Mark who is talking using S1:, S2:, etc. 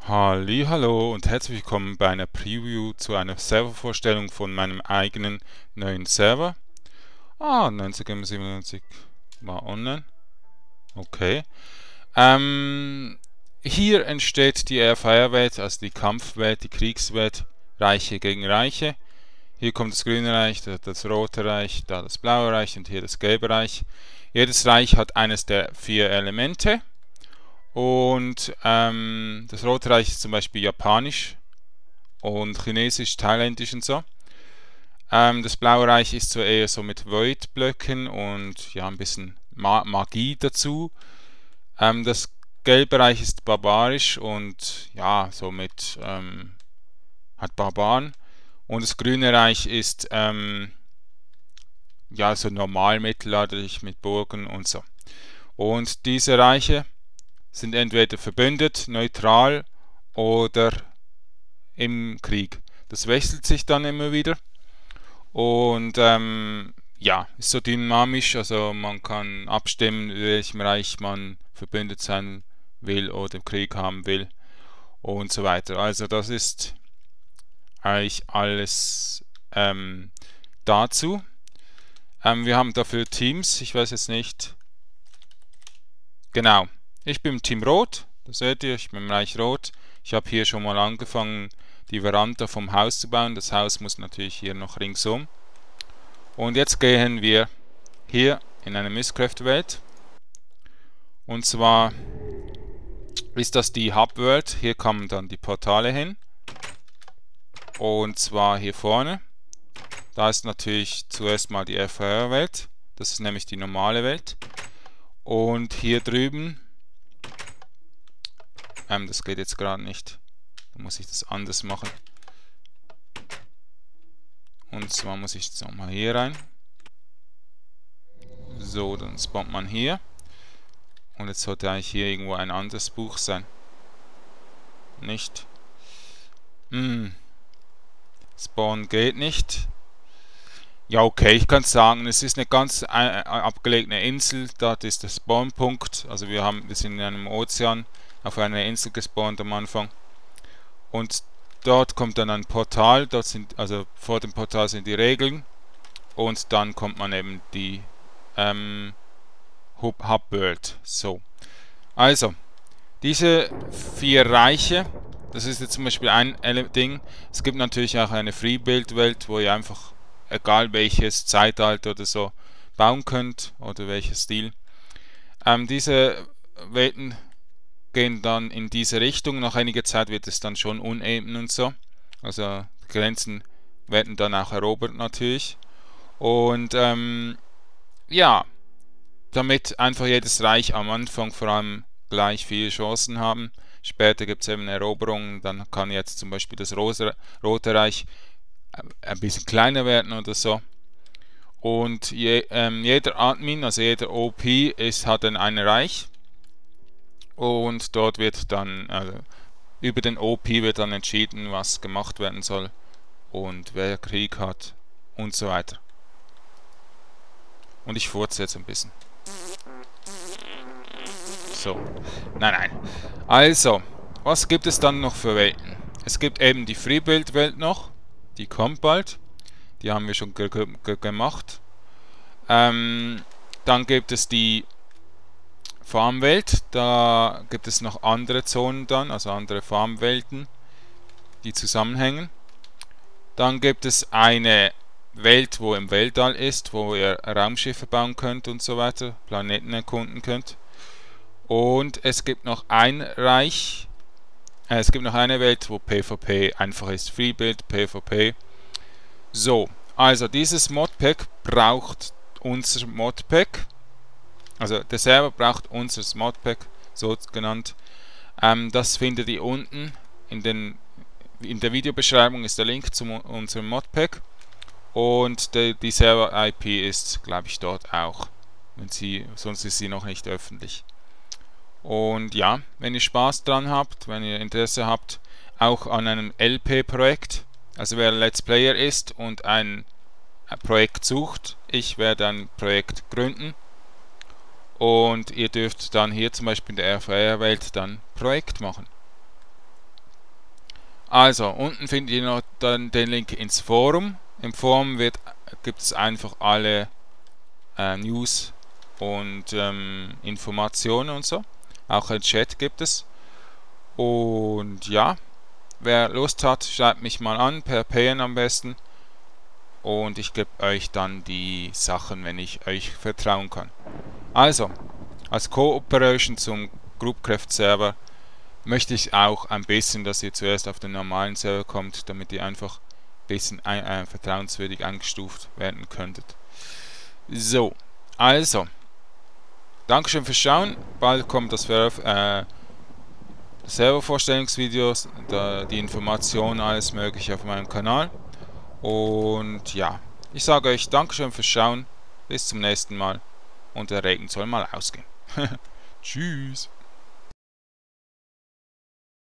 S1: Hallo und herzlich willkommen bei einer Preview zu einer Servervorstellung von meinem eigenen neuen Server. 9097 war online. Okay. Hier entsteht die RFR-Welt, also die Kampfwelt, die Kriegswelt, Reiche gegen Reiche. Hier kommt das Grüne Reich, da das Rote Reich, da das Blaue Reich und hier das Gelbe Reich. Jedes Reich hat eines der 4 Elemente. Und das Rote Reich ist zum Beispiel japanisch und chinesisch, thailändisch und so. Das Blaue Reich ist so eher so mit Void-Blöcken und ja, ein bisschen Magie dazu. Das Gelbe Reich ist barbarisch und ja, so mit hat Barbaren. Und das Grüne Reich ist ja so normal mittelalterlich mit Burgen und so. Und diese Reiche sind entweder verbündet, neutral oder im Krieg. Das wechselt sich dann immer wieder und ja, ist so dynamisch, also man kann abstimmen, in welchem Reich man verbündet sein will oder im Krieg haben will und so weiter. Also das ist eigentlich alles dazu. Wir haben dafür Teams, ich weiß jetzt nicht. Genau, ich bin im Team Rot, das seht ihr, ich bin im Reich Rot. Ich habe hier schon mal angefangen, die Veranda vom Haus zu bauen. Das Haus muss natürlich hier noch ringsum. Und jetzt gehen wir hier in eine Mistcraft-Welt. Und zwar ist das die Hub-World. Hier kommen dann die Portale hin. Und zwar hier vorne. Da ist natürlich zuerst mal die FR-Welt. Das ist nämlich die normale Welt. Und hier drüben, das geht jetzt gerade nicht. Da muss ich das anders machen. Und zwar muss ich jetzt nochmal hier rein. So, dann spawnt man hier. Und jetzt sollte eigentlich hier irgendwo ein anderes Buch sein. Nicht. Spawn geht nicht. Ja, okay, ich kann sagen, es ist eine ganz abgelegene Insel. Dort ist der Spawnpunkt. Also wir sind in einem Ozean auf einer Insel gespawnt am Anfang. Und dort kommt dann ein Portal. Also vor dem Portal sind die Regeln. Und dann kommt man eben die Hub-World. So. Also, diese 4 Reiche, das ist jetzt zum Beispiel ein Ding. Es gibt natürlich auch eine Freebuild-Welt, wo ihr einfach, egal welches Zeitalter oder so, bauen könnt oder welcher Stil. Diese Welten gehen dann in diese Richtung. Nach einiger Zeit wird es dann schon uneben und so. Also die Grenzen werden dann auch erobert natürlich. Und ja, damit einfach jedes Reich am Anfang vor allem gleich viele Chancen haben. Später gibt es eben Eroberungen, dann kann jetzt zum Beispiel das Rote Reich ein bisschen kleiner werden oder so. Und jeder Admin, also jeder OP, hat dann ein Reich. Und dort wird dann, über den OP wird dann entschieden, was gemacht werden soll und wer Krieg hat und so weiter. Und ich furze jetzt ein bisschen. So. Nein. Also, was gibt es dann noch für Welten? Es gibt eben die Freebuild-Welt noch. Die kommt bald. Die haben wir schon gemacht. Dann gibt es die Farmwelt. Da gibt es noch andere Zonen dann, also andere Farmwelten, die zusammenhängen. Dann gibt es eine Welt, wo im Weltall ist, wo ihr Raumschiffe bauen könnt und so weiter, Planeten erkunden könnt. Und es gibt noch ein Reich, es gibt noch eine Welt, wo PvP einfach ist. Freebuild, PvP. So, also dieses Modpack braucht unser Modpack. Also der Server braucht unser Modpack, so genannt. Das findet ihr unten in der Videobeschreibung ist der Link zu unserem Modpack. Und die Server-IP ist, glaube ich, dort auch. Sonst ist sie noch nicht öffentlich. Und ja, wenn ihr Spaß dran habt, wenn ihr Interesse habt, auch an einem LP-Projekt, also wer Let's Player ist und ein Projekt sucht, ich werde ein Projekt gründen und ihr dürft dann hier zum Beispiel in der RFR-Welt dann Projekt machen. Also, unten findet ihr noch dann den Link ins Forum. Im Forum gibt es einfach alle News und Informationen und so. Auch ein Chat gibt es. Und ja, wer Lust hat, schreibt mich mal an, per PN am besten. Und ich gebe euch dann die Sachen, wenn ich euch vertrauen kann. Also, als Cooperation zum Groupcraft Server möchte ich auch ein bisschen, dass ihr zuerst auf den normalen Server kommt, damit ihr einfach ein bisschen vertrauenswürdig eingestuft werden könntet. So, also, Dankeschön fürs Schauen. Bald kommt das Servervorstellungsvideo, die Informationen, alles mögliche auf meinem Kanal. Und ja, ich sage euch Dankeschön fürs Schauen. Bis zum nächsten Mal. Und der Regen soll mal ausgehen. Tschüss.